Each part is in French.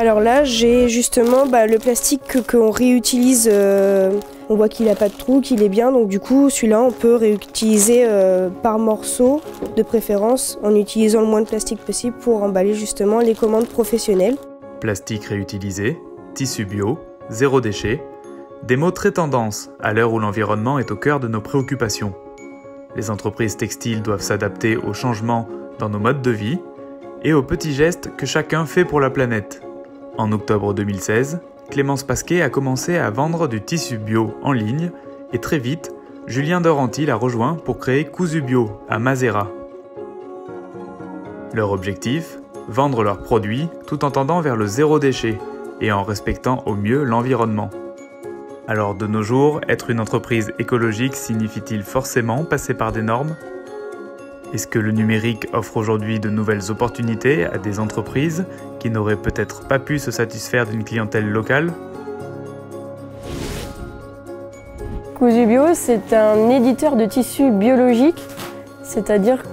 Alors là, j'ai justement le plastique qu'on réutilise. On voit qu'il n'a pas de trou, qu'il est bien. Donc du coup, celui-là, on peut réutiliser par morceau, de préférence, en utilisant le moins de plastique possible pour emballer justement les commandes professionnelles. Plastique réutilisé, tissu bio, zéro déchet, des mots très tendance à l'heure où l'environnement est au cœur de nos préoccupations. Les entreprises textiles doivent s'adapter aux changements dans nos modes de vie et aux petits gestes que chacun fait pour la planète. En octobre 2016, Clémence Pasquet a commencé à vendre du tissu bio en ligne et très vite, Julien Doranty l'a rejoint pour créer Cousu Bio à Mazera. Leur objectif, vendre leurs produits tout en tendant vers le zéro déchet et en respectant au mieux l'environnement. Alors de nos jours, être une entreprise écologique signifie-t-il forcément passer par des normes ? Est-ce que le numérique offre aujourd'hui de nouvelles opportunités à des entreprises qui n'auraient peut-être pas pu se satisfaire d'une clientèle locale ? Cousu Bio, c'est un éditeur de tissus biologiques, c'est-à-dire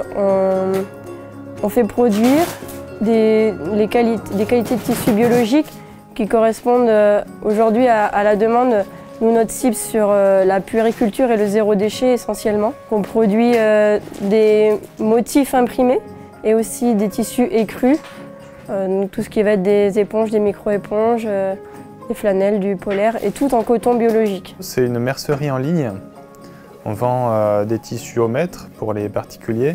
qu'on fait produire des qualités de tissus biologiques qui correspondent aujourd'hui à la demande. Nous, notre cible sur la puériculture et le zéro déchet essentiellement. On produit des motifs imprimés et aussi des tissus écrus. Donc tout ce qui va être des éponges, des micro-éponges, des flanelles, du polaire et tout en coton biologique. C'est une mercerie en ligne. On vend des tissus au mètre pour les particuliers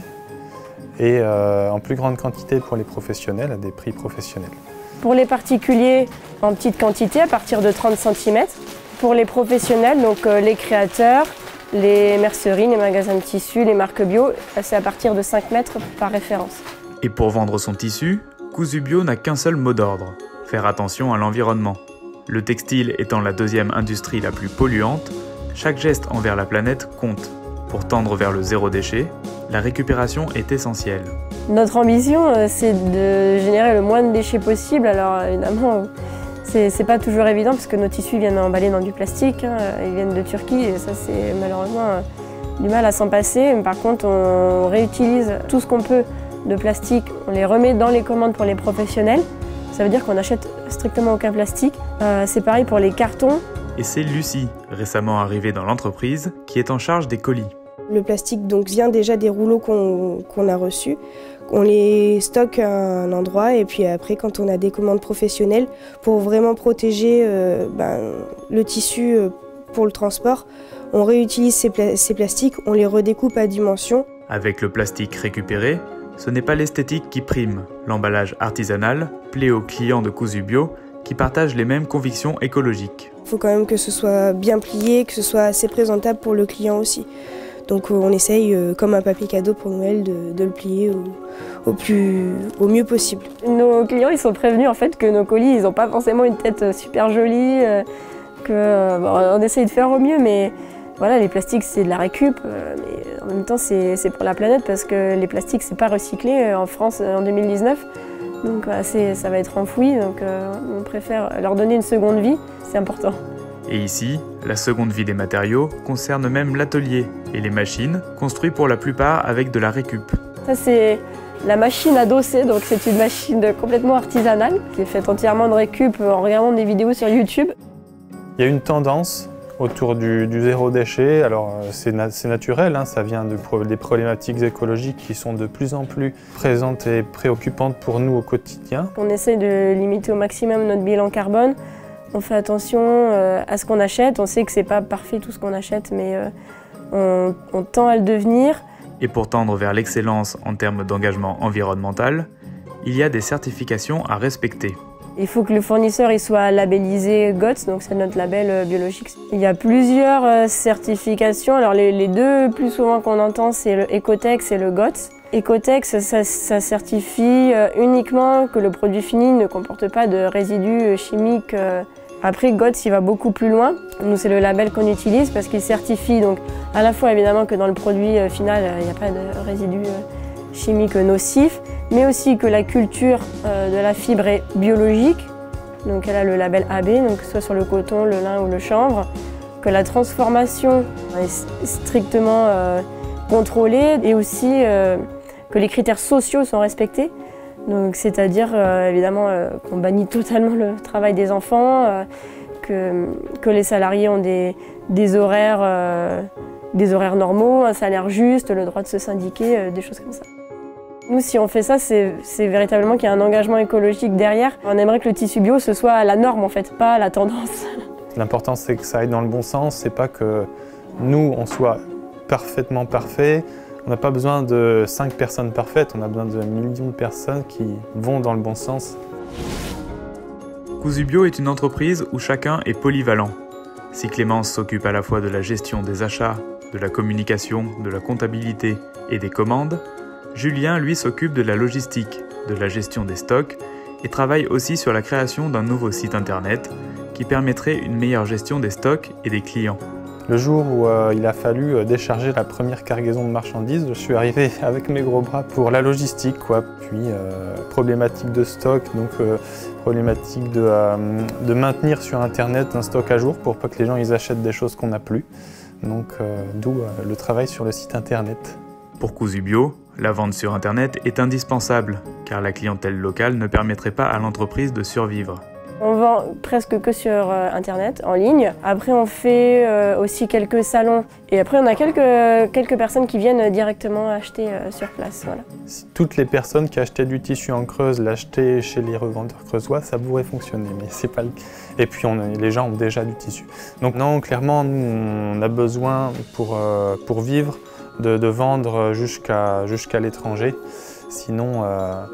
et en plus grande quantité pour les professionnels à des prix professionnels. Pour les particuliers, en petite quantité à partir de 30 cm. Pour les professionnels, donc les créateurs, les merceries, les magasins de tissus, les marques bio, c'est à partir de 5 mètres par référence. Et pour vendre son tissu, Cousu Bio n'a qu'un seul mot d'ordre, faire attention à l'environnement. Le textile étant la deuxième industrie la plus polluante, chaque geste envers la planète compte. Pour tendre vers le zéro déchet, la récupération est essentielle. Notre ambition, c'est de générer le moins de déchets possible. Alors évidemment, c'est pas toujours évident parce que nos tissus viennent emballés dans du plastique, ils viennent de Turquie et ça c'est malheureusement du mal à s'en passer. Par contre, on réutilise tout ce qu'on peut de plastique, on les remet dans les commandes pour les professionnels. Ça veut dire qu'on n'achète strictement aucun plastique. C'est pareil pour les cartons. Et c'est Lucie, récemment arrivée dans l'entreprise, qui est en charge des colis. Le plastique donc vient déjà des rouleaux qu'on a reçus. On les stocke à un endroit et puis après quand on a des commandes professionnelles pour vraiment protéger le tissu pour le transport, on réutilise ces plastiques, on les redécoupe à dimension. Avec le plastique récupéré, ce n'est pas l'esthétique qui prime. L'emballage artisanal plaît aux clients de Cousu Bio qui partagent les mêmes convictions écologiques. Il faut quand même que ce soit bien plié, que ce soit assez présentable pour le client aussi. Donc on essaye, comme un papier cadeau pour Noël, de le plier au mieux possible. Nos clients ils sont prévenus en fait que nos colis ils n'ont pas forcément une tête super jolie, on essaye de faire au mieux, mais voilà, les plastiques c'est de la récup, mais en même temps c'est pour la planète parce que les plastiques c'est pas recyclé en France en 2019. Donc ça va être enfoui, donc on préfère leur donner une seconde vie, c'est important. Et ici, la seconde vie des matériaux concerne même l'atelier et les machines, construits pour la plupart avec de la récup. Ça c'est la machine à dosser, donc c'est une machine complètement artisanale qui est faite entièrement de récup en regardant des vidéos sur YouTube. Il y a une tendance autour du zéro déchet, alors c'est naturel, ça vient des problématiques écologiques qui sont de plus en plus présentes et préoccupantes pour nous au quotidien. On essaie de limiter au maximum notre bilan carbone. On fait attention à ce qu'on achète, on sait que c'est pas parfait tout ce qu'on achète, mais on tend à le devenir. Et pour tendre vers l'excellence en termes d'engagement environnemental, il y a des certifications à respecter. Il faut que le fournisseur il soit labellisé GOTS, donc c'est notre label biologique. Il y a plusieurs certifications, alors les deux plus souvent qu'on entend c'est le Ecotex et le GOTS. Ecotex, ça certifie uniquement que le produit fini ne comporte pas de résidus chimiques. Après, GOTS, il va beaucoup plus loin. Nous, c'est le label qu'on utilise parce qu'il certifie donc à la fois évidemment que dans le produit final, il n'y a pas de résidus chimiques nocifs, mais aussi que la culture de la fibre est biologique. Donc elle a le label AB, donc soit sur le coton, le lin ou le chanvre, que la transformation est strictement contrôlée et aussi que les critères sociaux sont respectés. Donc c'est-à-dire évidemment qu'on bannit totalement le travail des enfants, que les salariés ont des horaires normaux, un salaire juste, le droit de se syndiquer, des choses comme ça. Nous, si on fait ça, c'est véritablement qu'il y a un engagement écologique derrière. On aimerait que le tissu bio, ce soit la norme en fait, pas la tendance. L'important, c'est que ça aille dans le bon sens, c'est pas que nous, on soit parfaitement parfaits. On n'a pas besoin de 5 personnes parfaites, on a besoin de millions de personnes qui vont dans le bon sens. Cousu Bio est une entreprise où chacun est polyvalent. Si Clémence s'occupe à la fois de la gestion des achats, de la communication, de la comptabilité et des commandes, Julien, lui, s'occupe de la logistique, de la gestion des stocks et travaille aussi sur la création d'un nouveau site internet qui permettrait une meilleure gestion des stocks et des clients. Le jour où il a fallu décharger la première cargaison de marchandises, je suis arrivé avec mes gros bras pour la logistique, quoi. Puis problématique de stock, donc problématique de maintenir sur internet un stock à jour pour pas que les gens ils achètent des choses qu'on n'a plus. Donc d'où le travail sur le site internet. Pour Cousu Bio, la vente sur internet est indispensable car la clientèle locale ne permettrait pas à l'entreprise de survivre. On vend presque que sur internet, en ligne. Après on fait aussi quelques salons et après on a quelques personnes qui viennent directement acheter sur place. Voilà. Si toutes les personnes qui achetaient du tissu en Creuse l'achetaient chez les revendeurs creusois, ça pourrait fonctionner, mais c'est pas le cas. Et puis les gens ont déjà du tissu. Donc non, clairement, nous on a besoin pour vivre de vendre jusqu'à l'étranger. Sinon,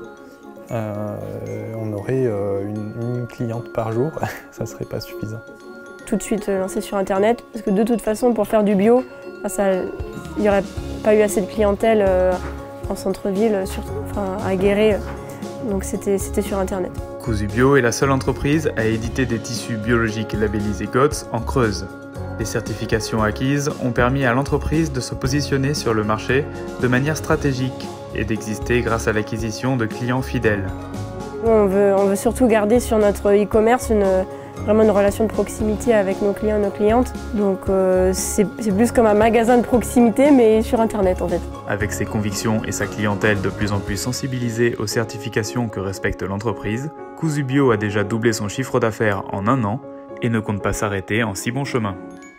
on aurait une cliente par jour, ça serait pas suffisant. Tout de suite lancer sur internet, parce que de toute façon pour faire du bio, il n'y aurait pas eu assez de clientèle en centre-ville, à Guéret, donc c'était sur internet. Cousu Bio est la seule entreprise à éditer des tissus biologiques labellisés GOTS en Creuse. Les certifications acquises ont permis à l'entreprise de se positionner sur le marché de manière stratégique et d'exister grâce à l'acquisition de clients fidèles. On veut surtout garder sur notre e-commerce vraiment une relation de proximité avec nos clients et nos clientes. Donc c'est plus comme un magasin de proximité mais sur internet en fait. Avec ses convictions et sa clientèle de plus en plus sensibilisée aux certifications que respecte l'entreprise, Cousu Bio a déjà doublé son chiffre d'affaires en 1 an et ne compte pas s'arrêter en si bon chemin.